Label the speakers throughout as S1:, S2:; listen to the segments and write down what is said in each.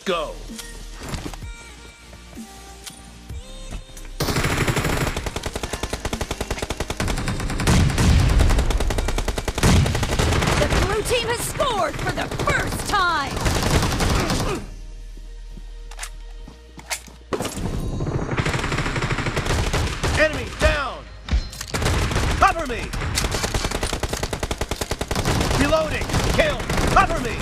S1: go.
S2: The blue team has scored for the first time!
S1: Enemy down! Cover me! Reloading! Kill! Cover me!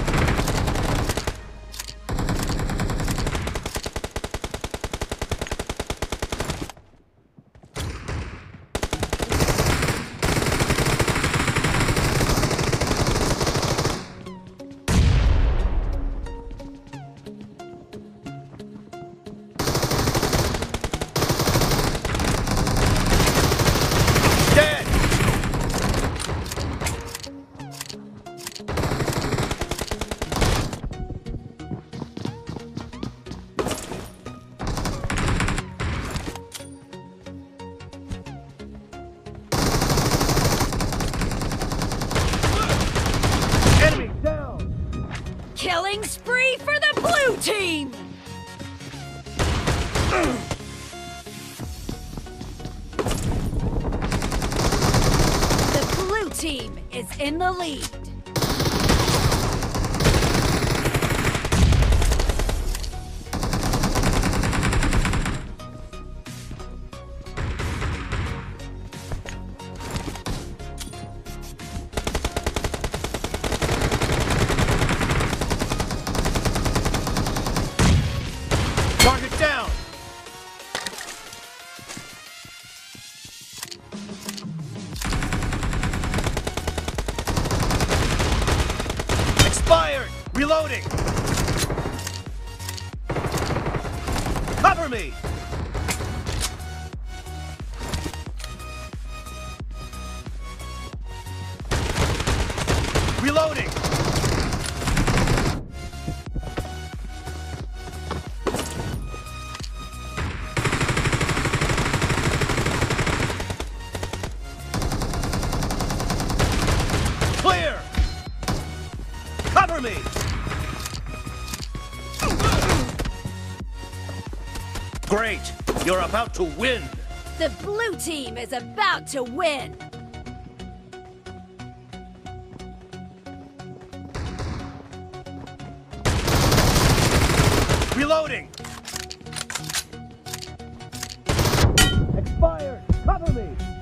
S2: Killing spree for the blue team! The blue team is in the lead.
S1: Target down! Expired! Reloading! Cover me! Reloading! Clear! Cover me! Great! You're about to win!
S2: The blue team is about to win.
S1: Reloading! Expired! Cover me!